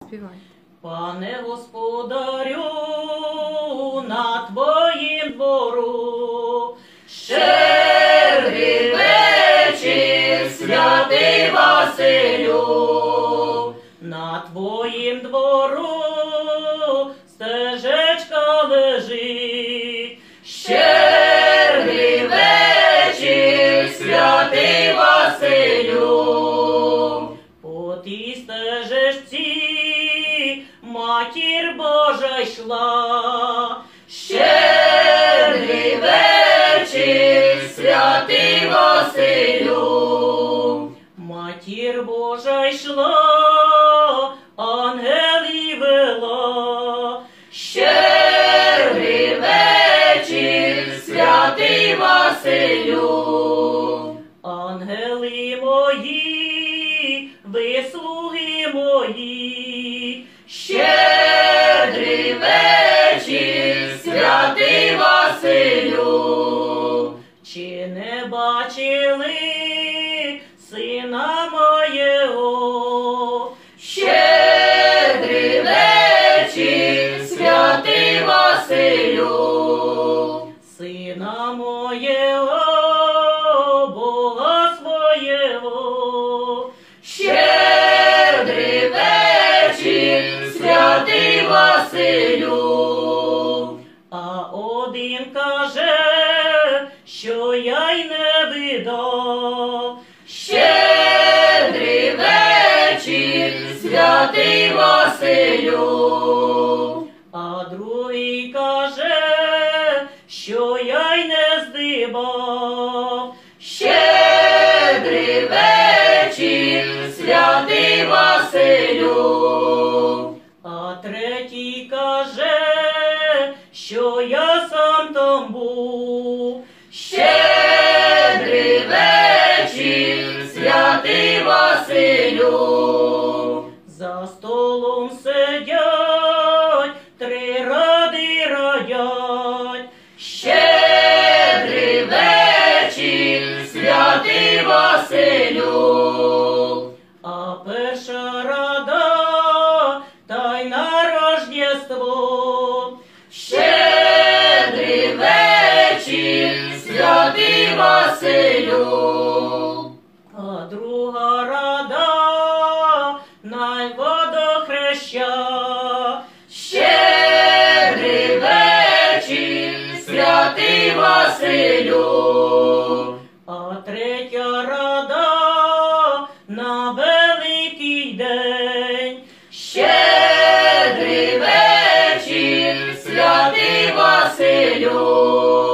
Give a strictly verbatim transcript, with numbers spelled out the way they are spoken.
Співай. Пане господарю, на твоїм двору щедрий вечір, святий Василю, на твоїм двору стежечка лежить. Щедрий вечір, святий Василю, по тій стежечці Матір Божа йшла. Щедрий вечір, святий Василю, Матір Божа йшла, ангелів вела. Щедрий вечір, святий Василю, ангели мої, ви слуги мої. Щедрий вечір, святий Василю, чи не бачили сина моєго? Щедрий вечір, святий Василю, сина моєго, Бога своєго. Щедрий вечір, святий Василю, а один каже, що я й не видав. Щедрий вечір, святий Василю, а другий каже, що я й не здибав. Щедрий вечір, святий Василю, а третій каже, що я сам там був. Щедрий вечір, святий Василю, за столом сидять, три ради радять. Щедрий вечір, святий Василю, а перша рада та й на Рождество. Щедрий вечір, святий Василю, а друга рада на водохреща. Щедрий вечір, святий Василю, а третя рада на Великий день. Щедрий вечір, святий Василю.